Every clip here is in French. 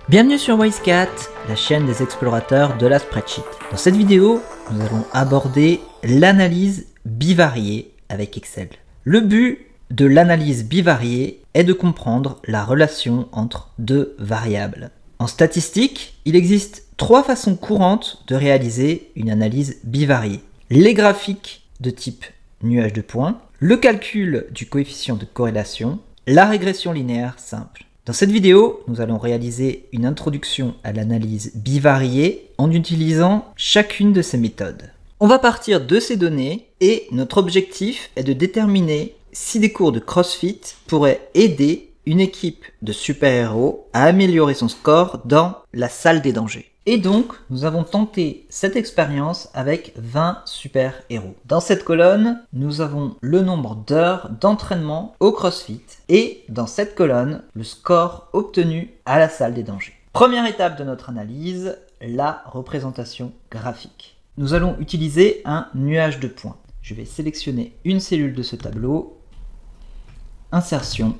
Bienvenue sur WiseCat, la chaîne des explorateurs de la spreadsheet. Dans cette vidéo, nous allons aborder l'analyse bivariée avec Excel. Le but de l'analyse bivariée est de comprendre la relation entre deux variables. En statistique, il existe trois façons courantes de réaliser une analyse bivariée. Les graphiques de type nuage de points, le calcul du coefficient de corrélation, la régression linéaire simple. Dans cette vidéo, nous allons réaliser une introduction à l'analyse bivariée en utilisant chacune de ces méthodes. On va partir de ces données et notre objectif est de déterminer si des cours de CrossFit pourraient aider une équipe de super-héros à améliorer son score dans la salle des dangers. Et donc, nous avons tenté cette expérience avec 20 super-héros. Dans cette colonne, nous avons le nombre d'heures d'entraînement au CrossFit et dans cette colonne, le score obtenu à la salle des dangers. Première étape de notre analyse, la représentation graphique. Nous allons utiliser un nuage de points. Je vais sélectionner une cellule de ce tableau, insertion,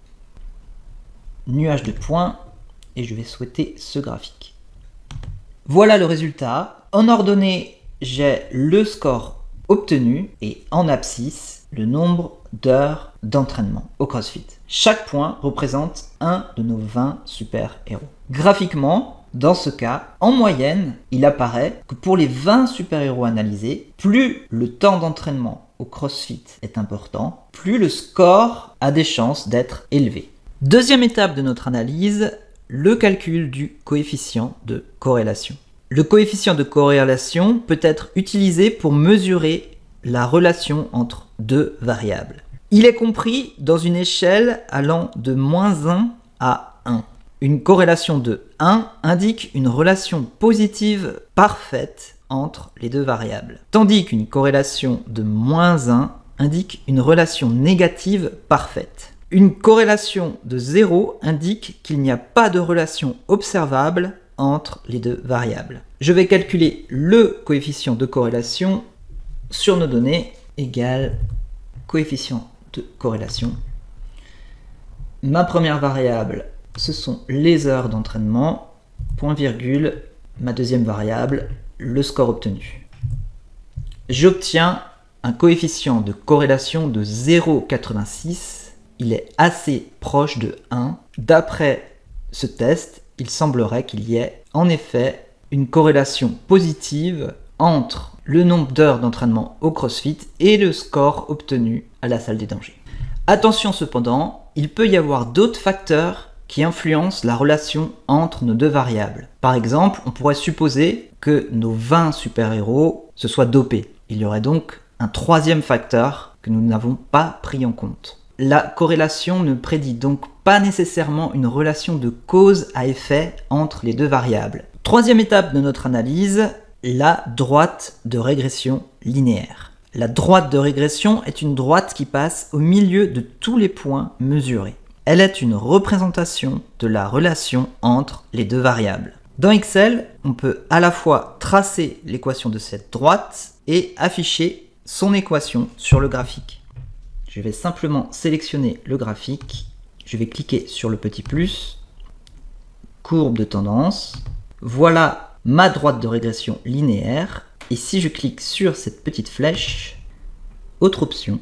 nuage de points et je vais souhaiter ce graphique. Voilà le résultat. En ordonnée, j'ai le score obtenu et en abscisse, le nombre d'heures d'entraînement au CrossFit. Chaque point représente un de nos 20 super-héros. Graphiquement, dans ce cas, en moyenne, il apparaît que pour les 20 super-héros analysés, plus le temps d'entraînement au CrossFit est important, plus le score a des chances d'être élevé. Deuxième étape de notre analyse, le calcul du coefficient de corrélation. Le coefficient de corrélation peut être utilisé pour mesurer la relation entre deux variables. Il est compris dans une échelle allant de -1 à 1. Une corrélation de 1 indique une relation positive parfaite entre les deux variables, tandis qu'une corrélation de -1 indique une relation négative parfaite. Une corrélation de 0 indique qu'il n'y a pas de relation observable entre les deux variables. Je vais calculer le coefficient de corrélation sur nos données égale coefficient de corrélation. Ma première variable, ce sont les heures d'entraînement, point virgule, ma deuxième variable, le score obtenu. J'obtiens un coefficient de corrélation de 0,86. Il est assez proche de 1. D'après ce test, il semblerait qu'il y ait en effet une corrélation positive entre le nombre d'heures d'entraînement au CrossFit et le score obtenu à la salle des dangers. Attention cependant, il peut y avoir d'autres facteurs qui influencent la relation entre nos deux variables. Par exemple, on pourrait supposer que nos 20 super-héros se soient dopés. Il y aurait donc un troisième facteur que nous n'avons pas pris en compte. La corrélation ne prédit donc pas nécessairement une relation de cause à effet entre les deux variables. Troisième étape de notre analyse, la droite de régression linéaire. La droite de régression est une droite qui passe au milieu de tous les points mesurés. Elle est une représentation de la relation entre les deux variables. Dans Excel, on peut à la fois tracer l'équation de cette droite et afficher son équation sur le graphique. Je vais simplement sélectionner le graphique, je vais cliquer sur le petit plus, courbe de tendance, voilà ma droite de régression linéaire, et si je clique sur cette petite flèche, autre option,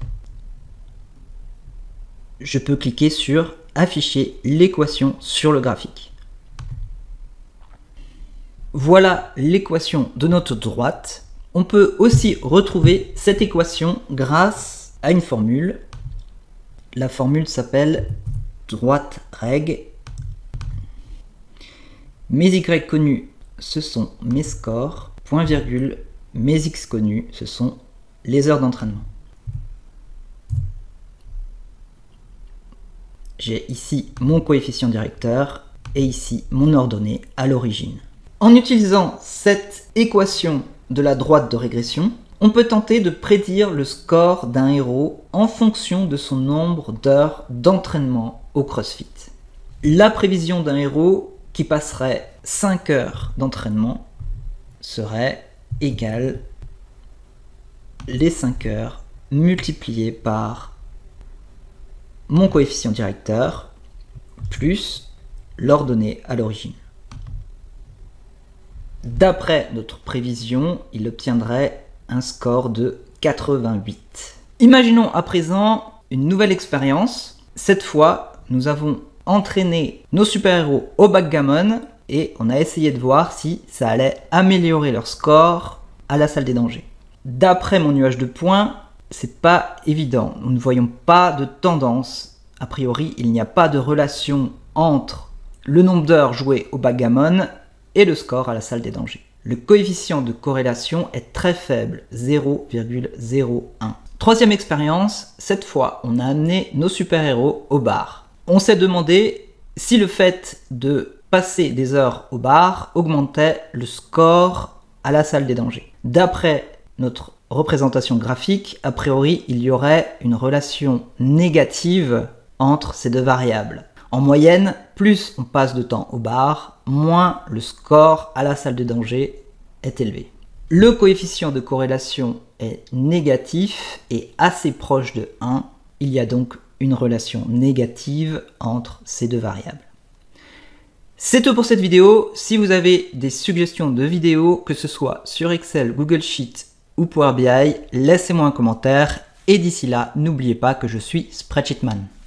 je peux cliquer sur afficher l'équation sur le graphique. Voilà l'équation de notre droite. On peut aussi retrouver cette équation grâce à une formule. La formule s'appelle droite reg. Mes y connus, ce sont mes scores, point virgule, mes x connus, ce sont les heures d'entraînement. J'ai ici mon coefficient directeur et ici mon ordonnée à l'origine. En utilisant cette équation de la droite de régression, on peut tenter de prédire le score d'un héros en fonction de son nombre d'heures d'entraînement au CrossFit. La prévision d'un héros qui passerait 5 heures d'entraînement serait égale les 5 heures multipliées par mon coefficient directeur plus l'ordonnée à l'origine. D'après notre prévision, il obtiendrait un score de 88. Imaginons à présent une nouvelle expérience. Cette fois, nous avons entraîné nos super-héros au backgammon et on a essayé de voir si ça allait améliorer leur score à la salle des dangers. D'après mon nuage de points, c'est pas évident. Nous ne voyons pas de tendance. A priori, il n'y a pas de relation entre le nombre d'heures jouées au backgammon et le score à la salle des dangers. Le coefficient de corrélation est très faible, 0,01. Troisième expérience, cette fois, on a amené nos super-héros au bar. On s'est demandé si le fait de passer des heures au bar augmentait le score à la salle des dangers. D'après notre représentation graphique, a priori, il y aurait une relation négative entre ces deux variables. En moyenne, plus on passe de temps au bar, moins le score à la salle de danger est élevé. Le coefficient de corrélation est négatif et assez proche de 1. Il y a donc une relation négative entre ces deux variables. C'est tout pour cette vidéo. Si vous avez des suggestions de vidéos, que ce soit sur Excel, Google Sheet ou Power BI, laissez-moi un commentaire. Et d'ici là, n'oubliez pas que je suis Spreadsheetman.